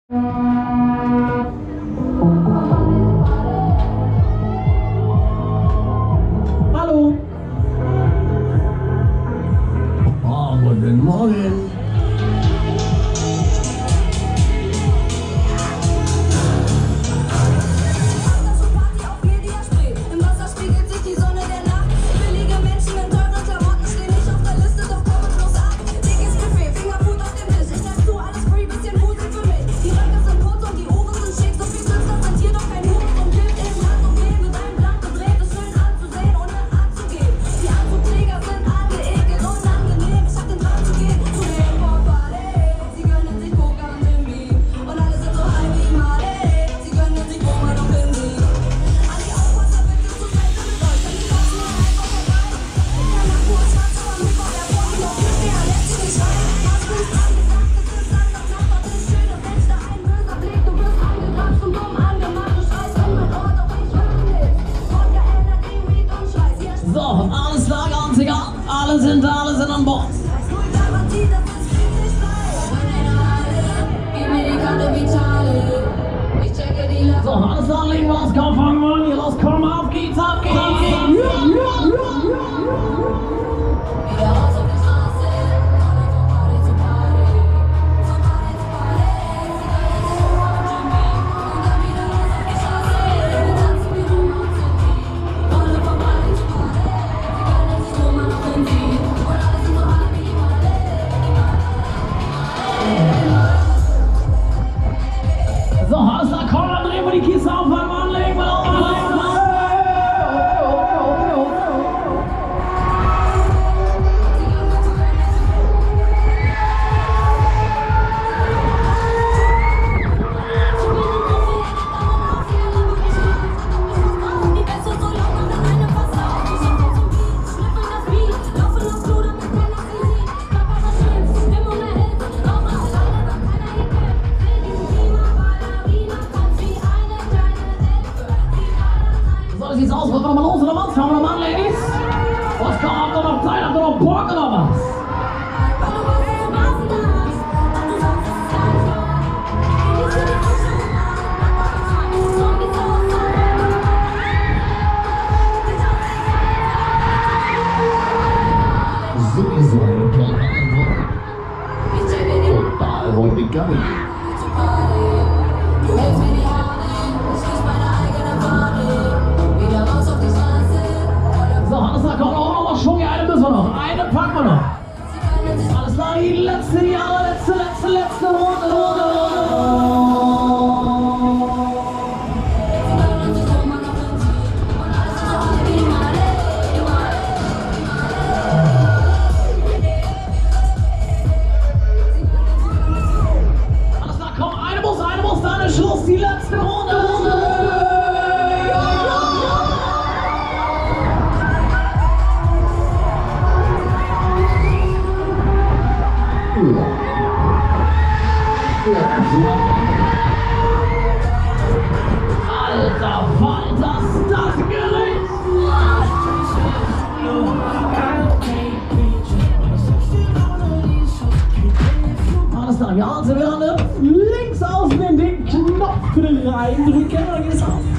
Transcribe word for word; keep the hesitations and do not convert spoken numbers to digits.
Hallo. Oh, guten Morgen. Alle sind da, alle sind an Bord. So, alles da, legen wir los, komm, fangen wir an, hier los, komm, auf geht's, auf geht's. So, alles da, komm, dann drehen wir die Kiste auf, fangen wir an, legen wir los. So sieht's aus, wollen wir noch mal los oder was? Fangen wir noch mal an, Ladies? Was kommt, habt ihr noch Zeit, habt ihr noch Bock oder was? Sowieso eine tolle Antwort. Total heute gegangen. So, alles klar, komm, noch mal Schwung, eine müssen wir noch, eine packen wir noch. Alles klar, die letzte, die allerletzte, letzte, letzte Runde, Runde, Runde. Alles klar, komm, eine muss, eine muss, dann ist Schluss, die letzte Runde, Runde. Alter Falter, ist das Gericht! Alles klar, ja, also wir haben links außen in den Knopf reindrücken, dann geht es auf.